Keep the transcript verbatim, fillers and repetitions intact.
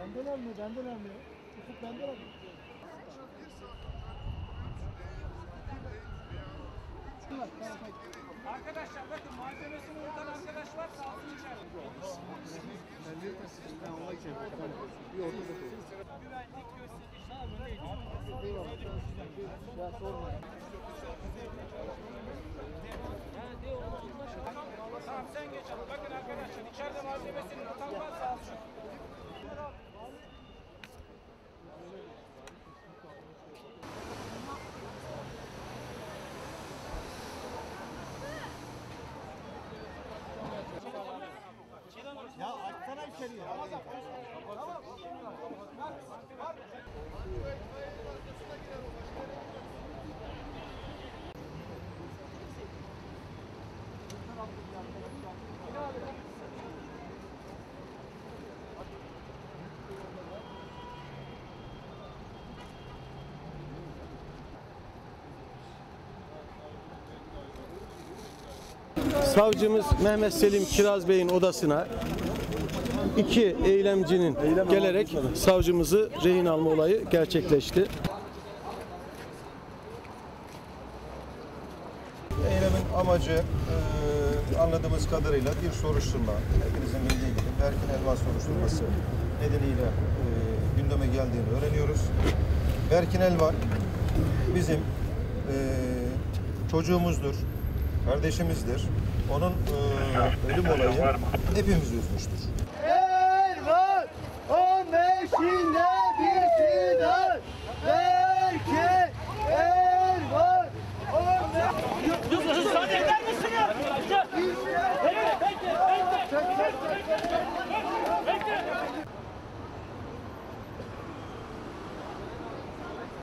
Benden almıyor, benden almıyor. Ufuk benden almıyor. Arkadaşlar bakın malzemesini unutan arkadaş var sağlıklı içeride. Güvenlik Tamam sen geç abi. Bakın arkadaşlar içeride malzemesini unutan var sağlıklı. Ya açsana içeriye. Tamam. Savcımız Mehmet Selim Kiraz Bey'in odasına iki eylemcinin Eylem gelerek savcımızı rehin alma olayı gerçekleşti. Eylemin amacı e, anladığımız kadarıyla bir soruşturma. Hepinizin bildiği gibi Berkin Elvan soruşturması nedeniyle e, gündeme geldiğini öğreniyoruz. Berkin Elvan bizim e, çocuğumuzdur, kardeşimizdir. Onun e, ölüm olayı hepimizi üzmüştür. Elvan on beşinde bir fidan. Berkin Elvan on beşinde. Müsaade eder misin ya?